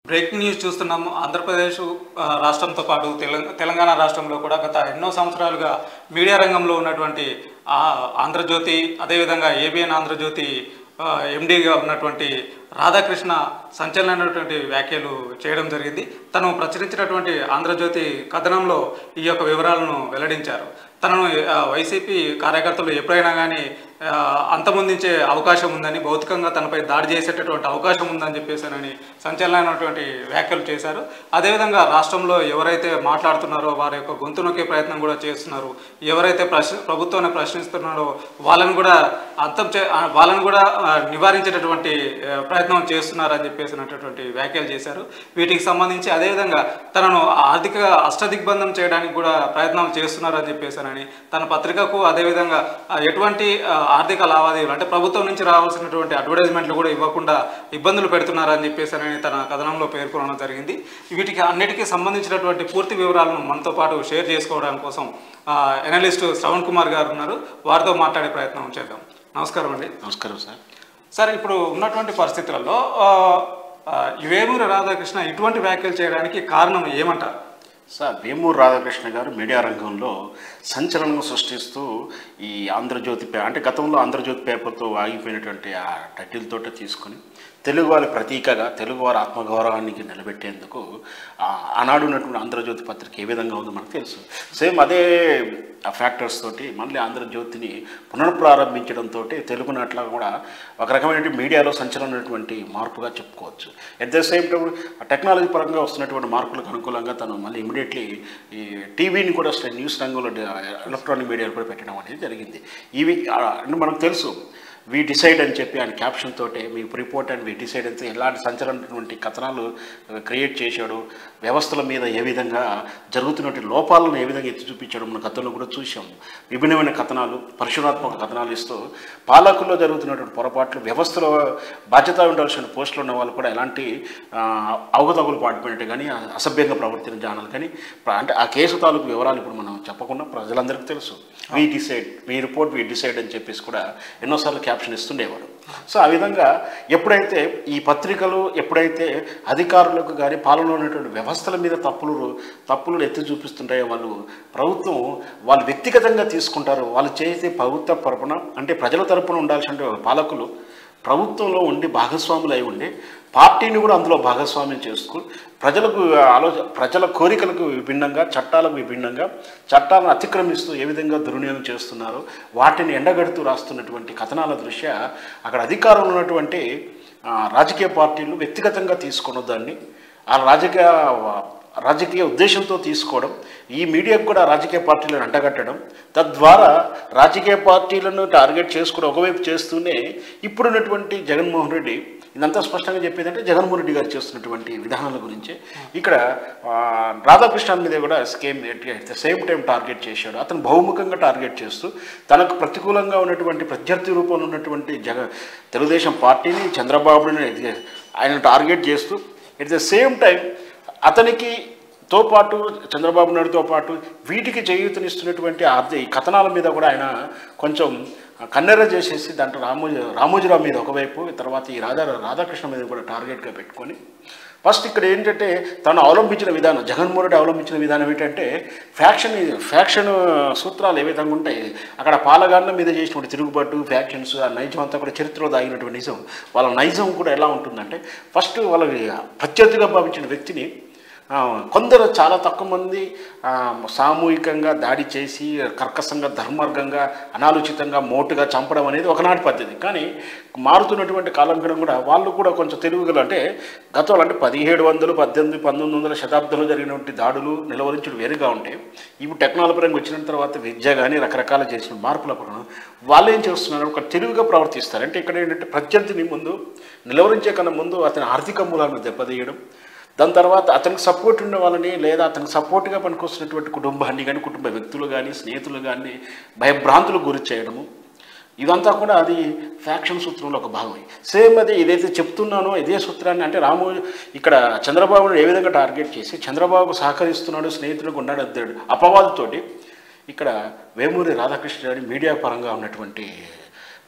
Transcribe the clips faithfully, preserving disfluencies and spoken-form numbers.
Breaking news చూస్తున్నాము. ఆంధ్రప్రదేశ్ రాష్ట్రంతో పాటు తెలంగాణ రాష్ట్రంలో కూడా గత ఎన్నో సంవత్సరాలుగా మీడియా రంగంలో ఉన్నటువంటి ఆంధ్రజ్యోతి, అదేవిధంగా ఏబిఎన్ ఆంధ్రజ్యోతి ఎండీగా ఉన్నటువంటి రాధాకృష్ణ సంచలనమైనటువంటి వ్యాఖ్యలు చేయడం జరిగింది. తను ప్రచురించినటువంటి ఆంధ్రజ్యోతి కథనంలో ఈ యొక్క వివరాలను వెల్లడించారు. తనను వైసీపీ కార్యకర్తలు ఎప్పుడైనా కానీ అంతమొందించే అవకాశం ఉందని, భౌతికంగా తనపై దాడి చేసేటటువంటి అవకాశం ఉందని చెప్పేసానని సంచలనమైనటువంటి వ్యాఖ్యలు చేశారు. అదేవిధంగా రాష్ట్రంలో ఎవరైతే మాట్లాడుతున్నారో వారి యొక్క గొంతు నొక్కే ప్రయత్నం కూడా చేస్తున్నారు, ఎవరైతే ప్రశ్న ప్రభుత్వాన్ని ప్రశ్నిస్తున్నారో వాళ్ళని కూడా అంతం చే వాళ్ళని కూడా నివారించేటటువంటి ప్రయత్నం చేస్తున్నారని చెప్పేసినటువంటి వ్యాఖ్యలు చేశారు. వీటికి సంబంధించి అదేవిధంగా తనను ఆర్థిక అష్టదిగ్బంధం చేయడానికి కూడా ప్రయత్నం చేస్తున్నారని చెప్పేసానని, తన పత్రికకు అదేవిధంగా ఎటువంటి ఆర్థిక లావాదేవీలు అంటే ప్రభుత్వం నుంచి రావాల్సినటువంటి అడ్వర్టైజ్మెంట్లు కూడా ఇవ్వకుండా ఇబ్బందులు పెడుతున్నారని చెప్పేసానని తన కథనంలో పేర్కొనడం జరిగింది. వీటికి అన్నిటికీ సంబంధించినటువంటి పూర్తి వివరాలను మనతో పాటు షేర్ చేసుకోవడానికి కోసం ఎనలిస్ట్ శ్రవణ్ కుమార్ గారు ఉన్నారు. వారితో మాట్లాడే ప్రయత్నం చేద్దాం. నమస్కారం అండి. నమస్కారం సార్. సార్, ఇప్పుడు ఉన్నటువంటి పరిస్థితులలో వేమూరి రాధాకృష్ణ ఇటువంటి వ్యాఖ్యలు చేయడానికి కారణం ఏమంటారు? సార్, వేమూరి రాధాకృష్ణ గారు మీడియా రంగంలో సంచలనం సృష్టిస్తూ ఈ ఆంధ్రజ్యోతి పే అంటే గతంలో ఆంధ్రజ్యోతి పేపర్తో ఆగిపోయినటువంటి ఆ టైటిల్ తోట తీసుకొని తెలుగువారి ప్రతీకగా తెలుగువారి ఆత్మగౌరవానికి నిలబెట్టేందుకు ఆనాడు ఉన్నటువంటి ఆంధ్రజ్యోతి పత్రిక ఏ విధంగా ఉందో మనకు తెలుసు. సేమ్ అదే ఆ ఫ్యాక్టర్స్ తోటి మళ్ళీ ఆంధ్రజ్యోతిని పునఃప్రారంభించడంతో తెలుగు నాట్లా కూడా ఒక రకమైన మీడియాలో సంచలనమైనటువంటి మార్పుగా చెప్పుకోవచ్చు. At the same time technology పరంగా వస్తున్నటువంటి మార్పులకు అనుకూలంగా తను మళ్ళీ ఇమీడియట్లీ ఈ టీవీని కూడా న్యూస్ రంగంలో ఎలక్ట్రానిక్ మీడియాలో కూడా పెట్టడం అనేది జరిగింది. ఇవి మనకు తెలుసు. వీ డిసైడ్ అని చెప్పి ఆయన క్యాప్షన్ తోటే మీ రిపోర్ట్ అండ్ వీ డిసైడ్ అయితే ఎలాంటి సంచలనటువంటి కథనాలు క్రియేట్ చేశాడు, వ్యవస్థల మీద ఏ విధంగా జరుగుతున్నటువంటి లోపాలను ఏ విధంగా ఎత్తి చూపించాడు మన గతంలో కూడా చూసాము. విభిన్నమైన కథనాలు, పరిశోధనాత్మక కథనాలు ఇస్తూ పాలకుల్లో జరుగుతున్నటువంటి పొరపాట్లు, వ్యవస్థలో బాధ్యత ఉండాల్సిన పోస్టులు ఉన్న వాళ్ళు కూడా ఎలాంటి అవకతవకలు పాటుపోయినట్టు కానీ అసభ్యంగా ప్రవర్తించాలి కానీ అంటే ఆ కేసు తాలూకు వివరాలు ఇప్పుడు మనం చెప్పకుండా ప్రజలందరికీ తెలుసు. We decide we report we decide అని చెప్పేసి కూడా ఎన్నోసార్లు క్యాప్షన్ ఇస్తుండేవాడు. సో ఆ విధంగా ఎప్పుడైతే ఈ పత్రికలు ఎప్పుడైతే అధికారులకు కానీ పాలనలో ఉన్నటువంటి వ్యవస్థల మీద తప్పులు తప్పులు ఎత్తి చూపిస్తుంటాయో వాళ్ళు ప్రభుత్వం వాళ్ళు వ్యక్తిగతంగా తీసుకుంటారు. వాళ్ళు చేసే ప్రభుత్వ తరపున అంటే ప్రజల తరపున ఉండాల్సిన పాలకులు ప్రభుత్వంలో ఉండి భాగస్వాములు అయి ఉండి పార్టీని కూడా అందులో భాగస్వామ్యం చేస్తూ ప్రజలకు ఆలోచన ప్రజల కోరికలకు విభిన్నంగా చట్టాలకు విభిన్నంగా చట్టాలను అతిక్రమిస్తూ ఏ విధంగా దుర్వినియోగం చేస్తున్నారో వాటిని ఎండగడుతూ రాస్తున్నటువంటి కథనాల దృష్ట్యా అక్కడ అధికారంలో ఉన్నటువంటి రాజకీయ పార్టీలు వ్యక్తిగతంగా తీసుకున్న దాన్ని ఆ రాజకీయ రాజకీయ ఉద్దేశంతో తీసుకోవడం, ఈ మీడియాకు కూడా రాజకీయ పార్టీలను అంటగట్టడం, తద్వారా రాజకీయ పార్టీలను టార్గెట్ చేసుకోవడం ఒకవైపు చేస్తూనే ఇప్పుడున్నటువంటి జగన్మోహన్ రెడ్డి ఇదంతా స్పష్టంగా చెప్పేదంటే జగన్మోహన్ రెడ్డి గారు చేస్తున్నటువంటి విధానాల గురించి ఇక్కడ రాధాకృష్ణ మీద కూడా scam at the same time target చేశాడు. అతను బహుముఖంగా టార్గెట్ చేస్తూ తనకు ప్రతికూలంగా ఉన్నటువంటి ప్రత్యర్థి రూపంలో ఉన్నటువంటి జగ తెలుగుదేశం పార్టీని చంద్రబాబుని ఆయన టార్గెట్ చేస్తూ ఎట్ ద సేమ్ టైం అతనికి తో పాటు చంద్రబాబు నాయుడుతో పాటు వీటికి చేయూతనిస్తున్నటువంటి ఆర్థిక కథనాల మీద కూడా ఆయన కొంచెం కన్నెర చేసేసి దాంట్లో రామోజీ రామోజీరావు మీద ఒకవైపు, తర్వాత ఈ రాధా రాధాకృష్ణ మీద కూడా టార్గెట్గా పెట్టుకొని ఫస్ట్ ఇక్కడ ఏంటంటే తను అవలంబించిన విధానం, జగన్మోహన్ రెడ్డి అవలంబించిన విధానం ఏంటంటే ఫ్యాక్షన్ ఫ్యాక్షన్ సూత్రాలు ఏ విధంగా ఉంటాయి అక్కడ పాలగాండం మీద చేసినటువంటి తిరుగుబాటు ఫ్యాక్షన్స్ ఆ నైజం అంతా కూడా చరిత్రలో దాగినటువంటి నిజం. వాళ్ళ నైజం కూడా ఎలా ఉంటుందంటే ఫస్ట్ వాళ్ళకి ప్రత్యర్థిగా భావించిన వ్యక్తిని కొందరు చాలా తక్కువ మంది సామూహికంగా దాడి చేసి కర్కశంగా ధర్మార్గంగా అనాలోచితంగా మోటుగా చంపడం అనేది ఒకనాటి పద్ధతి. కానీ మారుతున్నటువంటి కాలంకడం కూడా వాళ్ళు కూడా కొంచెం తెలుగుగల అంటే గతంలో అంటే పదిహేడు వందలు పద్దెనిమిది పంతొమ్మిది వందల శతాబ్దంలో జరిగినటువంటి దాడులు నిలవరించడం వేరుగా ఉంటాయి. ఇప్పుడు టెక్నాలజీ పరంగా వచ్చిన తర్వాత విద్య కానీ రకరకాల చేసిన మార్పుల పరంగా వాళ్ళు ఏం చేస్తున్నారు, ఒక తెలుగుగా ప్రవర్తిస్తారు. అంటే ఇక్కడ ఏంటంటే ప్రత్యర్థిని ముందు నిలవరించే కన్నా ముందు అతని ఆర్థిక మూలాలను దెబ్బతీయడం, దాని తర్వాత అతనికి సపోర్ట్ ఉన్న వాళ్ళని లేదా అతనికి సపోర్ట్గా పనికొస్తున్నటువంటి కుటుంబాన్ని కానీ కుటుంబ వ్యక్తులు కానీ స్నేహితులు కానీ భయభ్రాంతులకు గురి చేయడము, ఇదంతా కూడా అది ఫ్యాక్షన్ సూత్రంలో ఒక భాగమే. సేమ్ అదే ఏదైతే చెప్తున్నానో ఇదే సూత్రాన్ని అంటే రాము ఇక్కడ చంద్రబాబును ఏ విధంగా టార్గెట్ చేసి చంద్రబాబు సహకరిస్తున్నాడు స్నేహితులకు ఉన్నాడు అద్దాడు అపవాదుతోటి ఇక్కడ వేమూరి రాధాకృష్ణ గారి మీడియా పరంగా ఉన్నటువంటి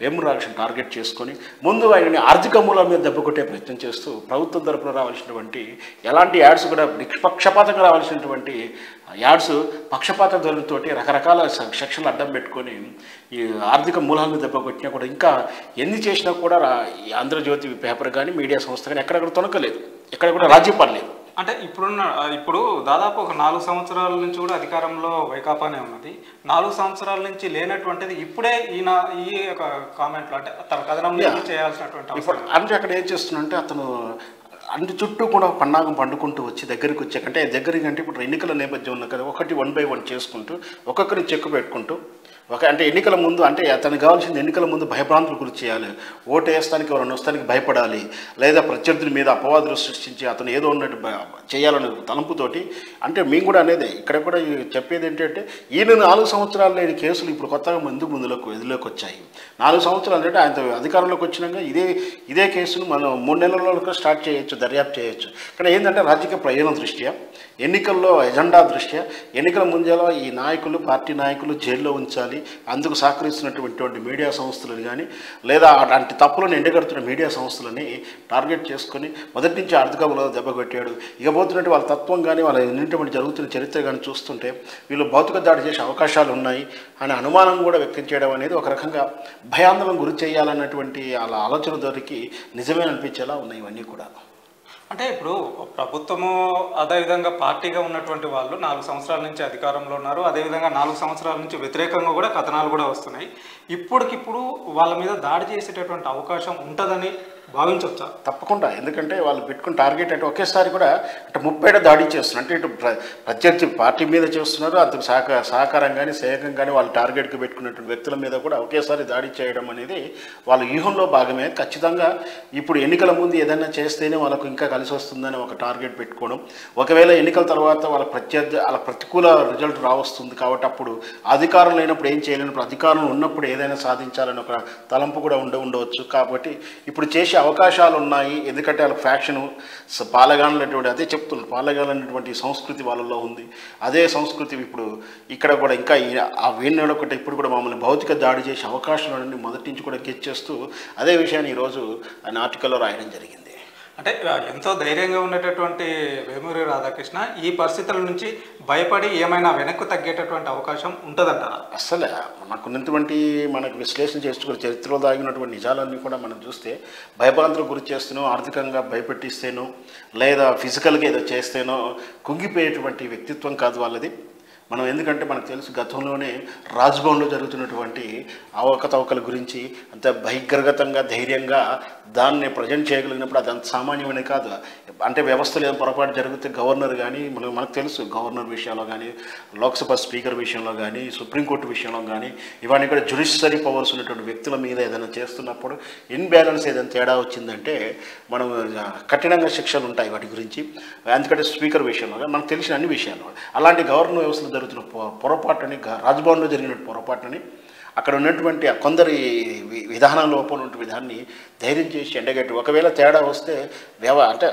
వేమూరు రాధాకృష్ణ టార్గెట్ చేసుకొని ముందు ఆయనని ఆర్థిక మూలాల మీద దెబ్బ కొట్టే ప్రయత్నం చేస్తూ ప్రభుత్వం తరపున రావాల్సినటువంటి ఎలాంటి యాడ్స్ కూడా నిష్పక్షపాతంగా రావాల్సినటువంటి యాడ్స్ పక్షపాత ధోరణితోటి రకరకాల సెక్షన్లు అడ్డం పెట్టుకొని ఈ ఆర్థిక మూలాల మీద దెబ్బ కొట్టినా కూడా ఇంకా ఎన్ని చేసినా కూడా ఈ ఆంధ్రజ్యోతి పేపర్ కానీ మీడియా సంస్థ కానీ ఎక్కడెక్కడ తొనకలేదు, ఎక్కడ కూడా రాజీ పడలేదు. అంటే ఇప్పుడున్న ఇప్పుడు దాదాపు ఒక నాలుగు సంవత్సరాల నుంచి కూడా అధికారంలో వైకాపానే ఉన్నది. నాలుగు సంవత్సరాల నుంచి లేనటువంటిది ఇప్పుడే ఈయన ఈ యొక్క కామెంట్లో అంటే తన కథనంలో చేయాల్సినటువంటి ఇప్పుడు అంటే అక్కడ ఏం చేస్తున్నంటే అతను అన్ని చుట్టూ కూడా పన్నాగం పండుకుంటూ వచ్చి దగ్గరికి వచ్చాకంటే దగ్గరికి అంటే ఇప్పుడు ఎన్నికల నేపథ్యం ఉన్న కదా ఒకటి వన్ బై వన్ చేసుకుంటూ ఒక్కొక్కరిని చెక్కు పెట్టుకుంటూ ఒక అంటే ఎన్నికల ముందు అంటే అతనికి కావాల్సింది ఎన్నికల ముందు భయభ్రాంతులు గురి చేయాలి, ఓటు వేస్తానికి ఎవరైనా వస్తానికి భయపడాలి, లేదా ప్రత్యర్థుల మీద అపవాదులు సృష్టించి అతను ఏదో ఉన్నట్టు చేయాలనే తలంపుతోటి. అంటే మేము కూడా అనేది ఇక్కడ కూడా చెప్పేది ఏంటంటే ఈయన నాలుగు సంవత్సరాలు లేని కేసులు ఇప్పుడు కొత్తగా ముందు ముందులోకి ఎదులోకి వచ్చాయి. నాలుగు సంవత్సరాలు అంటే ఆయన అధికారంలోకి వచ్చినాక ఇదే ఇదే కేసును మనం మూడు నెలల్లో స్టార్ట్ చేయొచ్చు, దర్యాప్తు చేయొచ్చు. కానీ ఏంటంటే రాజకీయ ప్రయోజనం దృష్ట్యా, ఎన్నికల్లో ఎజెండా దృష్ట్యా ఎన్నికల ముంజలో ఈ నాయకులు పార్టీ నాయకులు జైల్లో ఉంచాలి, అందుకు సహకరిస్తున్నటువంటి మీడియా సంస్థలను కానీ లేదా అలాంటి తప్పులను ఎండగడుతున్న మీడియా సంస్థలని టార్గెట్ చేసుకొని మొదటి నుంచి ఆర్థిక బలం దెబ్బకొట్టాడు. ఇక పోతున్నట్టు వాళ్ళ తత్వం కానీ వాళ్ళ ఎన్నింటి జరుగుతున్న చరిత్ర కానీ చూస్తుంటే వీళ్ళు భౌతిక దాడి చేసే అవకాశాలు ఉన్నాయి అనే అనుమానం కూడా వ్యక్తం చేయడం అనేది ఒక రకంగా భయాందోళన గురి చేయాలన్నటువంటి వాళ్ళ ఆలోచన ధోరణికి నిజమే అనిపించేలా ఉన్నాయి ఇవన్నీ కూడా. అంటే ఇప్పుడు ప్రభుత్వము అదేవిధంగా పార్టీగా ఉన్నటువంటి వాళ్ళు నాలుగు సంవత్సరాల నుంచి అధికారంలో ఉన్నారు, అదేవిధంగా నాలుగు సంవత్సరాల నుంచి వ్యతిరేకంగా కూడా కథనాలు కూడా వస్తున్నాయి. ఇప్పటికిప్పుడు వాళ్ళ మీద దాడి చేసేటటువంటి అవకాశం ఉంటుందని భావించవచ్చా? తప్పకుండా, ఎందుకంటే వాళ్ళు పెట్టుకున్న టార్గెట్ అంటే ఒకేసారి కూడా అంటే ముప్పై దాడి చేస్తున్నారు. అంటే ఇటు ప్రత్యర్థి పార్టీ మీద చేస్తున్నారు, అందుకు సహకార సహకారం కానీ సేవకం కానీ వాళ్ళు టార్గెట్కి పెట్టుకున్నటువంటి వ్యక్తుల మీద కూడా ఒకేసారి దాడి చేయడం అనేది వాళ్ళ వ్యూహంలో భాగమే. ఖచ్చితంగా ఇప్పుడు ఎన్నికల ముందు ఏదైనా చేస్తేనే వాళ్ళకు ఇంకా కలిసి వస్తుందని ఒక టార్గెట్ పెట్టుకోవడం, ఒకవేళ ఎన్నికల తర్వాత వాళ్ళ ప్రత్యర్థి వాళ్ళ ప్రతికూల రిజల్ట్ రావస్తుంది కాబట్టి అప్పుడు అధికారం లేనప్పుడు ఏం చేయలేనప్పుడు అధికారం ఉన్నప్పుడు ఏదైనా సాధించాలని ఒక తలంపు కూడా ఉండ ఉండవచ్చు. కాబట్టి ఇప్పుడు చేసే అవకాశాలు ఉన్నాయి, ఎందుకంటే వాళ్ళ ఫ్యాక్షను పాలగానటువంటి అదే చెప్తున్నారు, పాలగానటువంటి సంస్కృతి వాళ్ళలో ఉంది. అదే సంస్కృతి ఇప్పుడు ఇక్కడ కూడా ఇంకా ఆ వేణుడు ఒకటి ఇప్పుడు కూడా మమ్మల్ని భౌతిక దాడి చేసే అవకాశాలన్నీ మొదటి నుంచి కూడా గెచ్ చేస్తూ అదే విషయాన్ని ఈరోజు ఆయన ఆర్టికల్లో రాయడం జరిగింది. అంటే ఎంతో ధైర్యంగా ఉండేటటువంటి వేమూరి రాధాకృష్ణ ఈ పరిస్థితుల నుంచి భయపడి ఏమైనా వెనక్కు తగ్గేటటువంటి అవకాశం ఉంటుందంటారా? అసలు మనకున్నటువంటి మనకు విశ్లేషణ చేసుకుని చరిత్రలో దాగినటువంటి నిజాలన్నీ కూడా మనం చూస్తే భయభ్రాంతులకు గురి చేస్తేనో ఆర్థికంగా భయపెట్టిస్తేనో లేదా ఫిజికల్గా ఏదో చేస్తేనో కుంగిపోయేటువంటి వ్యక్తిత్వం కాదు వాళ్ళది. మనం ఎందుకంటే మనకు తెలుసు గతంలోనే రాజ్భవన్లో జరుగుతున్నటువంటి అవకతవకల గురించి అంత బహిర్గతంగా ధైర్యంగా దాన్ని ప్రజెంట్ చేయగలిగినప్పుడు అది అంత సామాన్యమనే కాదు. అంటే వ్యవస్థలో ఏదో పొరపాటు జరిగితే గవర్నర్ కానీ మనకు మనకు తెలుసు గవర్నర్ విషయంలో కానీ లోక్సభ స్పీకర్ విషయంలో కానీ సుప్రీంకోర్టు విషయంలో కానీ ఇవన్నీ కూడా జ్యుడిషియరీ పవర్స్ ఉన్నటువంటి వ్యక్తుల మీద ఏదైనా చేస్తున్నప్పుడు ఇన్బ్యాలెన్స్ ఏదైనా తేడా వచ్చిందంటే మనం కఠినంగా శిక్షలు ఉంటాయి వాటి గురించి. ఎందుకంటే స్పీకర్ విషయంలో కానీ మనకు తెలిసిన అన్ని విషయాలు అలాంటి గవర్నర్ వ్యవస్థలో జరుగుతున్న పొరపాటుని రాజ్భవన్లో జరిగిన పొరపాటుని అక్కడ ఉన్నటువంటి కొందరి విధానం లోపల ఉన్న విధాన్ని ధైర్యం చేసి ఎండగట్టి ఒకవేళ తేడా వస్తే వ్యవ అంటే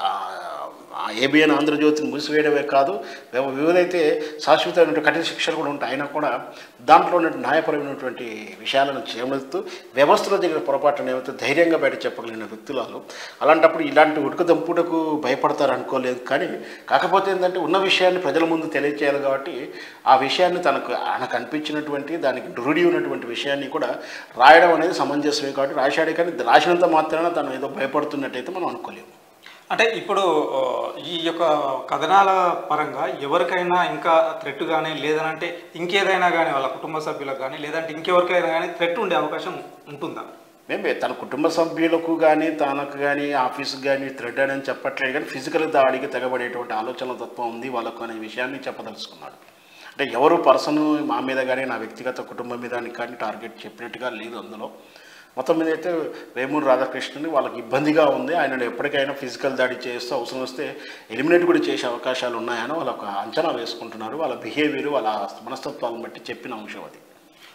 ఏబిఎన్ ఆంధ్రజ్యోతిని మూసివేయడమే కాదు వివిధైతే శాశ్వతమైన కఠిన శిక్షలు కూడా ఉంటాయి. అయినా కూడా దాంట్లో ఉన్న న్యాయపరమైనటువంటి విషయాలను చేమలుతూ వ్యవస్థలో జరిగిన పొరపాటును ఏమైతే ధైర్యంగా బయట చెప్పగలిగిన వ్యక్తులలో అలాంటప్పుడు ఇలాంటి ఉడకదంపుటకు భయపడతారు అనుకోలేదు. కానీ కాకపోతే ఏంటంటే ఉన్న విషయాన్ని ప్రజల ముందు తెలియచేయాలి కాబట్టి ఆ విషయాన్ని తనకు ఆయనకు అనిపించినటువంటి దానికి రుడి ఉన్నటువంటి విషయాన్ని కూడా రాయడం అనేది సమంజసమే కాబట్టి రాశాడే. కానీ రాసినంత మాత్రాన తను ఏదో భయపడుతున్నట్టయితే మనం అనుకోలేము. అంటే ఇప్పుడు ఈ యొక్క కథనాల పరంగా ఎవరికైనా ఇంకా థ్రెట్ కానీ లేదనంటే ఇంకేదైనా కానీ వాళ్ళ కుటుంబ సభ్యులకు కానీ లేదంటే ఇంకెవరికైనా కానీ థ్రెట్ ఉండే అవకాశం ఉంటుందా? మేమే తన కుటుంబ సభ్యులకు కానీ తనకు కానీ ఆఫీసుకు కానీ థ్రెడ్ అని చెప్పట్లేదు, కానీ ఫిజికల్ దాడికి తెగబడేటువంటి ఆలోచన తత్వం ఉంది వాళ్ళకు అనే విషయాన్ని చెప్పదలుచుకున్నాడు. అంటే ఎవరు పర్సన్ మా మీద కానీ నా వ్యక్తిగత కుటుంబం మీద కానీ టార్గెట్ చెప్పినట్టుగా లేదు. అందులో మొత్తం మీద అయితే వేమూరి రాధాకృష్ణని వాళ్ళకి ఇబ్బందిగా ఉంది, ఆయనను ఎప్పటికైనా ఫిజికల్ దాడి చేస్తూ అవసరం వస్తే ఎలిమినేట్ కూడా చేసే అవకాశాలు ఉన్నాయని వాళ్ళు ఒక అంచనా వేసుకుంటున్నారు. వాళ్ళ బిహేవియర్ వాళ్ళ మనస్తత్వాలను బట్టి చెప్పిన అంశం అది.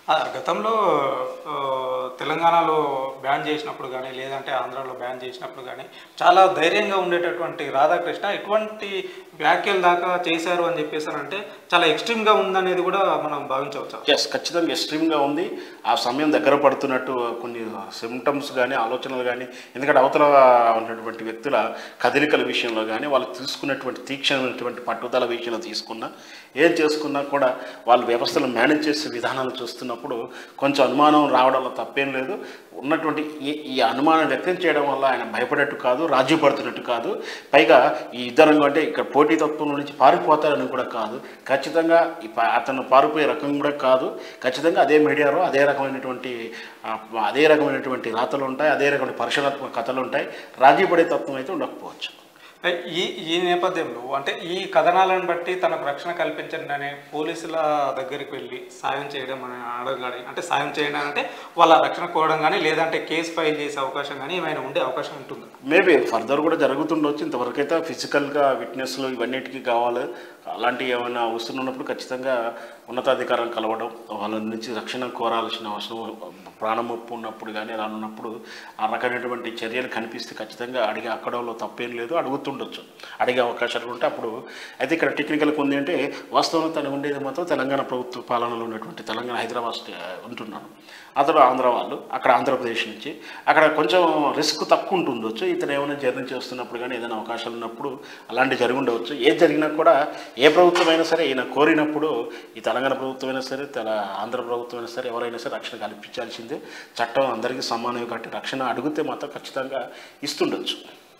ఆ, గతంలో ఆ, తెలంగాణలో బ్యాన్ చేసినప్పుడు కానీ లేదంటే ఆంధ్రాలో బ్యాన్ చేసినప్పుడు కానీ చాలా ధైర్యంగా ఉండేటటువంటి రాధాకృష్ణ ఇటువంటి వ్యాఖ్యలు దాకా చేశారు అని చెప్పేసానంటే చాలా ఎక్స్ట్రీమ్గా ఉందనేది కూడా మనం భావించవచ్చు. ఎస్, ఖచ్చితంగా ఎక్స్ట్రీమ్గా ఉంది. ఆ సమయం దగ్గర పడుతున్నట్టు కొన్ని సిమ్టమ్స్ కానీ ఆలోచనలు కానీ, ఎందుకంటే అవతల ఉన్నటువంటి వ్యక్తుల కదలికల విషయంలో కానీ వాళ్ళు తీసుకున్నటువంటి తీక్షణమైనటువంటి పట్టుదల విషయంలో తీసుకున్నా ఏం చేసుకున్నా కూడా వాళ్ళు వ్యవస్థలు మేనేజ్ చేసే విధానాలు చూస్తున్నప్పుడు కొంచెం అనుమానం రావడంలో తప్పేం లేదు. ఉన్నటువంటి ఈ ఈ అనుమానం వ్యక్తం చేయడం వల్ల ఆయన భయపడేట్టు కాదు, రాజీ పడుతున్నట్టు కాదు, పైగా ఈ యుద్ధరంగం అంటే ఇక్కడ పోటీతత్వం నుంచి పారిపోతారని కూడా కాదు, ఖచ్చితంగా అతను పారిపోయే రకం కూడా కాదు. ఖచ్చితంగా అదే మీడియాలో అదే రకమైనటువంటి అదే రకమైనటువంటి రాతలు ఉంటాయి, అదే రకమైన పరిశోధనాత్మక కథలు ఉంటాయి. రాజీ పడే తత్వం అయితే ఉండకపోవచ్చు. ఈ ఈ నేపథ్యంలో అంటే ఈ కథనాలను బట్టి తనకు రక్షణ కల్పించండి అనే పోలీసుల దగ్గరికి వెళ్ళి సాయం చేయడం అని అడగడం, అంటే సాయం చేయడం అంటే వాళ్ళ రక్షణ కోవడం కానీ లేదంటే కేసు ఫైల్ చేసే అవకాశం కానీ ఏమైనా ఉండే అవకాశం ఉంటుంది? మేబీ ఫర్దర్ కూడా జరుగుతుండొచ్చు. ఇంతవరకు అయితే ఫిజికల్గా విట్నెస్లు ఇవన్నిటికీ కావాలి. అలాంటివి ఏమైనా వస్తున్నప్పుడు ఖచ్చితంగా ఉన్నతాధికారులను కలవడం, వాళ్ళ నుంచి రక్షణ కోరాల్సిన అవసరం, ప్రాణముప్పు ఉన్నప్పుడు కానీ అలా ఉన్నప్పుడు ఆ రకమైనటువంటి చర్యలు కనిపిస్తే ఖచ్చితంగా అడిగే అక్కడంలో తప్పేం లేదు, అడుగుతుండొచ్చు, అడిగే అవకాశాలు ఉంటే అప్పుడు. అయితే ఇక్కడ టెక్నికల్గా ఉంది అంటే వాస్తవంలో తను ఉండేది మాత్రం తెలంగాణ ప్రభుత్వ పాలనలో ఉన్నటువంటి తెలంగాణ హైదరాబాద్ ఉంటున్నాను, అతడు ఆంధ్ర వాళ్ళు, అక్కడ ఆంధ్రప్రదేశ్ నుంచి, అక్కడ కొంచెం రిస్క్ తక్కువ ఉంటుండొచ్చు. ఇతను ఏమైనా జర్నీ చేస్తున్నప్పుడు కానీ ఏదైనా అవకాశాలు ఉన్నప్పుడు అలాంటివి జరిగి ఉండవచ్చు. ఏది జరిగినా కూడా ఏ ప్రభుత్వమైనా సరే ఈయన కోరినప్పుడు, ఈ తెలంగాణ ప్రభుత్వమైనా సరే తెల ఆంధ్ర ప్రభుత్వమైనా సరే ఎవరైనా సరే రక్షణ కల్పించాల్సిందే. చట్టం అందరికీ సమానమే కాబట్టి రక్షణ అడిగితే మాత్రం ఖచ్చితంగా ఇస్తుండొచ్చు.